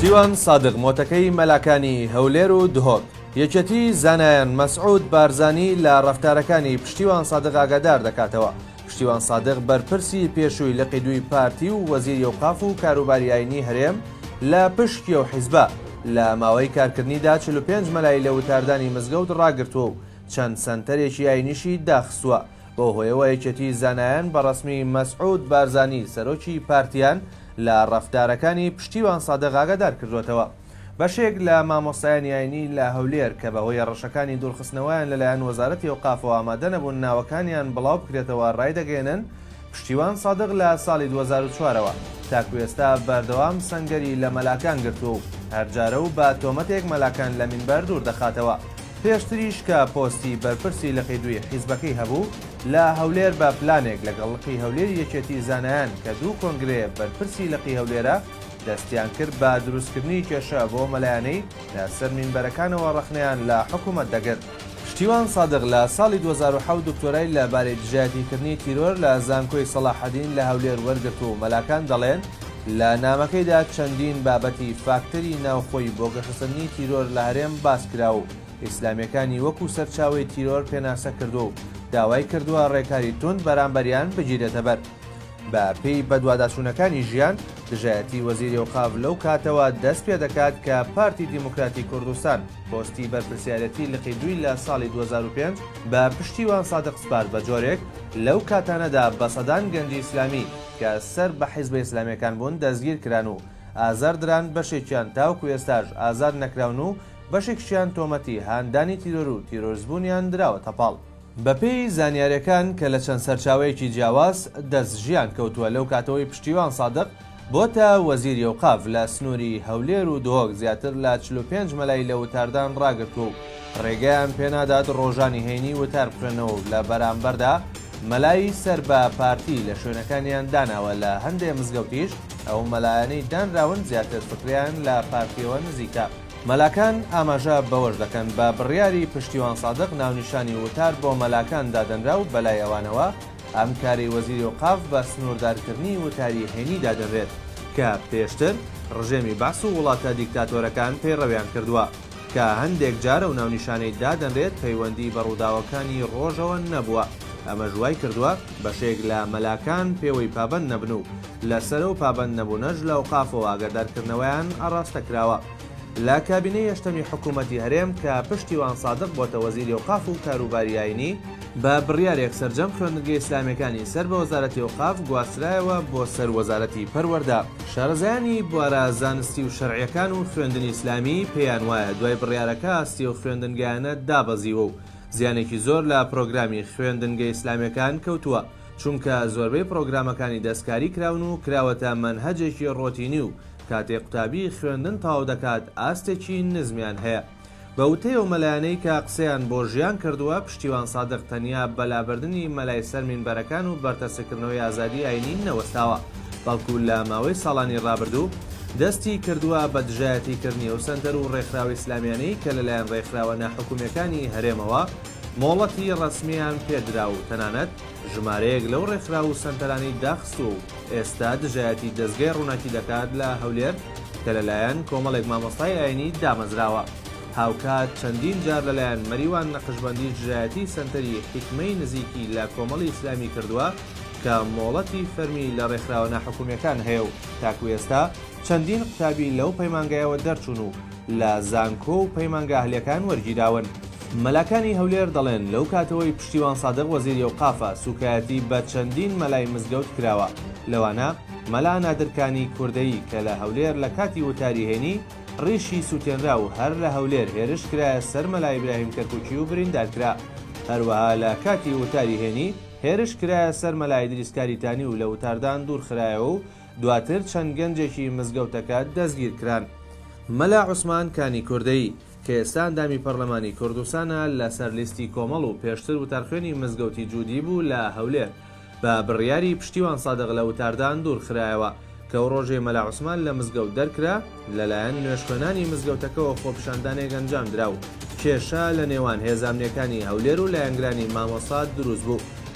پشتیوان سادق مۆتەکەی مەلاکانی هەولێر و دهۆک یەکێتی زانایان مەسعود بارزانی لە ڕەفتارەکانی پشتیوان سادق ئاگادار دەکاتەوە. پشتیوان سادق بەرپرسی پێشووی لە قیدووی پارتی و وەزیری ئەوقاف و کاروباری ئاینی هەرێم لە پشکی و حیزبە لە ماوەی کارکردنیدا 45 مەلای لە وتاردانی مزگەوت ڕاگرتووە و چەند سەنتەرێکی ئاینیشی داخستووە. بۆ هۆیەوە یەکێتی زانایان بەڕەسمی مەسعود بارزانی سەرۆکی پارتیان لە ڕەفتارەکانی پشتیوان سادق ئاگادار کردوێتەوە. بەشێک لە مامۆستایانی ئاینی لە هەولێر کە بەهۆی ڕەشەکانی دوورخستنەوەیان لەلایەن وەزارەتی ئەوقافەوە ئامادە نەبوون ناوەکانیان بڵاو بکرێتەوە ڕایدەگەێنن پشتیوان سادق لە ساڵی 2004ەوە تاکو ئێستا بەردەوام سەنگەری لە مەلاکان گرتووە و هەرجارە و بە تۆمەتێک مەلاکان لە مینبەر دوور دەخاتەوە. پێشتریش کە پۆستی بەرپرسی لە قیدووی حیزبەکەی هەبوو لە هەولێر بە پلانێک لەگەڵ لقی هەولێر یەکێتی زانایان کە دوو کۆنگرێ بەرپرسی لقی هەولێرە دەستیان کرد بە دروستکردنی کێشە بۆ مەلایانەی لە سەر مینبەرەکانەوە ڕەخنەیان لە حکوومەت دەگرت. پشتیوان سادق لە ساڵی 2007 دکتۆرای لەبارەی دژایەتیکردنی تیرۆر لە زانکۆی سەلاحەدین لە هەولێر وەرگرت و مەلاکان دەڵێن لە نامەکەیدا چەندین بابەتی فاکتەری ناوخۆی بۆ گەشەسەندنی تیرۆر لە هەرێم باس کراوە و ئیسلامیەکانی وەکو سەرچاوی تیرۆر پێناسە کردو و داوای کردووە ڕێکاری تند بەرامبەریان بگیرێتە بەر. بە پێی بەدواداچوونەکانی ژیان دژایەتی وەزیری ئەوقاف لەو کاتەوە دەست پێ دەکات کە پارتی دیموکراتی کوردستان پۆستی بەرپرسیارەتی لە قیدووی لە ساڵی 2005 بە پشتیوان سادق سپارد بە جۆرێک لەو کاتانەدا بە سەدان گەنجی ئیسلامی کە سەر بە حیزبە ئیسلامیەکان بوون دەستگیر کران و ئازار دران، بەشێکیان تاوکو ئێستاش ئازار نەکراون و بەشێکشیان تۆمەتی هاندانی تیرۆر و تیرۆرزبوونیان دراوە تەپاڵ. بەپێی زانیاریەکان کە لە چەند سەرچاوەیەکی جیاواز دەست ژیان کەوتووە لەو کاتەوەی پشتیوان سادق بۆتە وەزیری ئەوقاف لە سنووری هەولێر و دهۆک زیاتر لە 45 مەلای لە وتاردان ڕاگرتووە و ڕێگەیان پێنادات ڕۆژانی هەینی وتار بکڕێنەوە لە بەرامبەردا مەلای سەر بە پارتی لە شوێنەکانیان داناوە. لە هەندێک مزگەوتیش ئەو مەلایانەی دانراون زیاتر فکریان لە پارتیەوە نزیکە. مەلاکان ئاماژە بەوەش دەکەن بە بڕیاری پشتیوان سادق ناونیشانی وتار بۆ مەلاکان دادەنرا و بەلای ئەوانەوە ئەم کاری وەزیری ئەوقاف بە سنووردارکردنی وتاری هێنی دادەنرێت کە پێشتر ڕژێمی باس و وڵاتە دیکتاتۆرەکان پێڕەویان کردووە کە هەندێک جارە و ناونیشانەی دادەنرێت پەیوەندی بە ڕووداوەکانی ڕۆژەوە نەبووە. ئەمە ژوای کردووە بەشێک لە مەلاکان پێوەی پابەند نەبن و لەسەر و پابەند نەبوونەش لە ئەوقافەوە ئاگادارکردنەوەیان ئاڕاستەکراوە. لە کابینەی یەشتەمی حکوومەتی هەرێم کە پشتیوان سادق بۆتە وەزیری ئەوقاف و کاروباری ئاینی بە بڕیارێک سەرجەم خوێندنگەی ئیسلامیەکانی سەر بە وەزارەتی ئەوقاف گواسترایەوە بۆ سەر وەزارەتی پەروەردە. شارەزایانی بوارە زانستی و شەرعیەکان و خوێندنی ئیسلامی پێیان وایە دوای بڕیارەکە ئاستی و خوێندنگایانە دابەزیوە و زیانێکی زۆر لە پرۆگرامی خوێندنگەی ئیسلامیەکان کەوتووە چونکە زۆربەی پرۆگرامەکانی دەستکاری کراون و کراوەتە مەنهەجێکی ڕۆتینی و کاتێک قوتابی خوێندن تەواو دەکات ئاستێکی نزمیان هەیە. بە وتەی ئەو مەلایانەی کە قسەیان بۆ ژیان کردووە پشتیوان سادق تەنیا بەلابردنی مەلای سەر مینبەرەکان و بەرتەسەکردنەوەی ئازادی ئاینی نەوەستاوە بەڵکو لە ماوەی ساڵانی ڕابردوو دەستی کردووە بە دژایەتیکردنی و سەنتەر و ڕێکخراوی ئیسلامیانەی کە لەلایەن ڕێکخراوە ناحکوومیەکانی هەرێمەوە مۆڵەتی ڕەسمیان پێدرا و تەنانەت ژمارەیەک لەو ڕێکخراو و سەنتەرانی داخستووە و ئێستا دژایەتی دەستگای ڕووناکی دەکات لە هەولێر کە لەلایەن کۆمەڵێک مامۆستای ئاینی دامەزراوە. هاوکات چەندین جار لەلایەن مەریوان نەقشبەندی دژایەتی سەنتەری حکمەی نزیکی لە کۆمەڵی ئیسلامی کردووە کە مۆڵەتی فەرمی لە ڕێکخراوە ناحکوومیەکان هەیە و تاکو ئێستا چەندین قوتابی لەو پەیمانگایەوە دەرچوون و لە زانکۆ و پەیمانگە ئەهلیەکان وەرگیراون. مەلاکانی هەولێر دەڵێن لەو کاتەوەی پشتیوان سادق وەزیری ئەوقافە سوکایەتی بە چەندین مەلای مزگەوت کراوە. لەوانە مەلا نادرکانی کوردەیی کە لە هەولێر لە کاتی وتاری هێنی ڕیشی سووتێنرا و هەر لە هەولێر هێرش کرایە سەر مەلای ئیبراهیم کەرکووکی و بریندارکرا. هەروەها لە کاتی وتاری هێنی هێرش کرایە سەر مەلای دریسکاریتانی و لە وتاردان دوورخرایەوە و دواتر چەند گەنجێکی مزگەوتەکە دەستگیر کران. مەلا عوسمان کانی کوردەیی کە ئێستا ئەندامی پەرلەمانی کوردستانە لەسەر لیستی کۆمەڵ و پێشتر وتارخوێنی مزگەوتی جوودی بوو لە هەولێر بە بڕیاری پشتیوان سادق لە وتاردان دوورخرایەوە کە ڕۆژێ مەلا عوسمان لە مزگەوت دەرکرا لەلایەن نوێژخوێنانی مزگەوتەکەەوە خۆپیشاندانێک ئەنجام درا و کێشە لە نێوان هێزانامنیەکانی هەولێر و لایەنگرانی مامۆسا دروست بوو.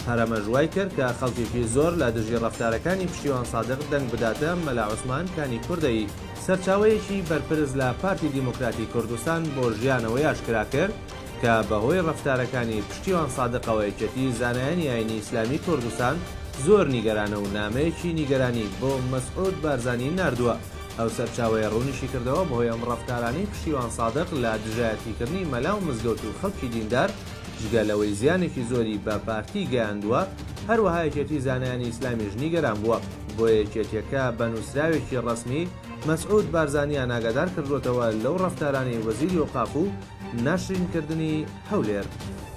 هەرەمەژوای کرد کە خەڵکێکی زۆر لە دژی ڕەفتارەکانی پشتیوان سادق دەنگ بداتە مەلا عوسمان کانی کوردەیی سەرچاوەیەکی بەرپرس لە پارتی دیموکراتی کوردستان بۆ ژیانەوەی ئاشکرا کرد کە بەهۆی ڕەفتارەکانی پشتیوان سادقەوە یەکێتی زانایانی ئاینی ئیسلامی کوردستان زۆر نیگەرانە و نامەیەکی نیگەرانی بۆ مەسعود بارزانی ناردووە. ئەو سەرچاوەیە ڕوونیشی کردەوە بەهۆی ئەم ڕەفتارانی پشتیوان سادق لە دژایەتیکردنی مەلا و مزگەوت و خەڵکی دیندار جگەلەوەی زیانێکی زۆری بە پارتی گەیاندووە هەروەها یەکێتی زانایانی ئیسلامیش نیگەران بووە. بۆ یەکێتیەکە بە نووسراوێکی ڕەسمی مەسعود بارزانیان ئاگادار کردوێتەوە لەو ڕەفتارانی وەزیری ئۆقاف و ناشرینکردنی هەولێر.